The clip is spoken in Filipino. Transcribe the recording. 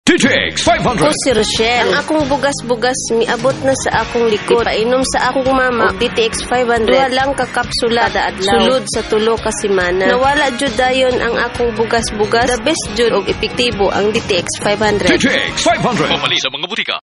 DTX500. O si Rochelle, ang akong bugas-bugas miabot na sa akong likod. Painom sa akong mama, DTX500. Duha lang kakapsula kada adlaw. Sulod sa tulo ka semana. Nawala jud dayon ang akong bugas-bugas. The best jud og epektibo ang DTX500. DTX500. Mamali sa mga butika.